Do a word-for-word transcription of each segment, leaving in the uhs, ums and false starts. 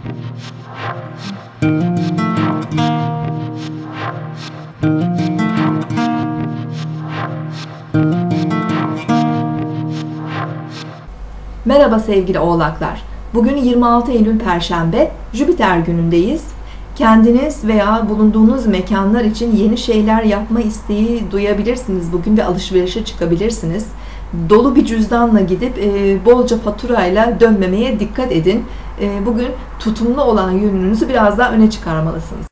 Merhaba sevgili Oğlaklar. Bugün yirmi altı Eylül Perşembe, Jüpiter günündeyiz. Kendiniz veya bulunduğunuz mekanlar için yeni şeyler yapma isteği duyabilirsiniz bugün ve alışverişe çıkabilirsiniz. Dolu bir cüzdanla gidip e, bolca faturayla dönmemeye dikkat edin. E, bugün tutumlu olan yönünüzü biraz daha öne çıkarmalısınız.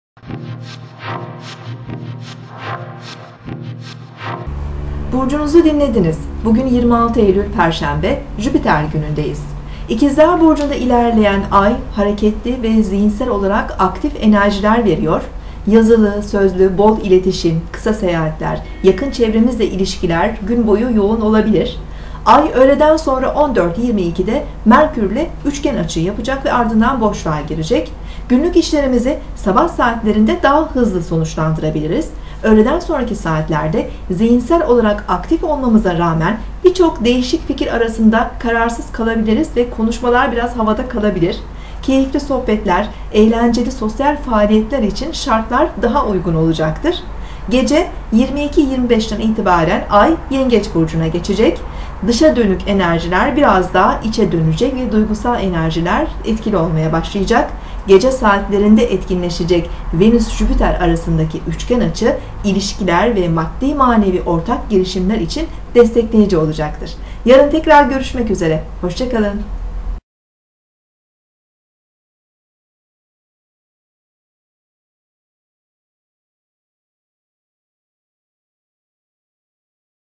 Burcunuzu dinlediniz. Bugün yirmi altı Eylül Perşembe, Jüpiter günündeyiz. İkizler Burcu'nda ilerleyen ay hareketli ve zihinsel olarak aktif enerjiler veriyor. Yazılı, sözlü, bol iletişim, kısa seyahatler, yakın çevremizle ilişkiler gün boyu yoğun olabilir. Ay öğleden sonra on dört yirmi iki'de Merkür'le üçgen açı yapacak ve ardından boşluğa girecek. Günlük işlerimizi sabah saatlerinde daha hızlı sonuçlandırabiliriz. Öğleden sonraki saatlerde zihinsel olarak aktif olmamıza rağmen birçok değişik fikir arasında kararsız kalabiliriz ve konuşmalar biraz havada kalabilir. Keyifli sohbetler, eğlenceli sosyal faaliyetler için şartlar daha uygun olacaktır. Gece yirmi iki yirmi beş'ten itibaren Ay Yengeç Burcu'na geçecek. Dışa dönük enerjiler biraz daha içe dönecek ve duygusal enerjiler etkili olmaya başlayacak. Gece saatlerinde etkinleşecek Venüs-Jüpiter arasındaki üçgen açı, ilişkiler ve maddi manevi ortak girişimler için destekleyici olacaktır. Yarın tekrar görüşmek üzere. Hoşça kalın.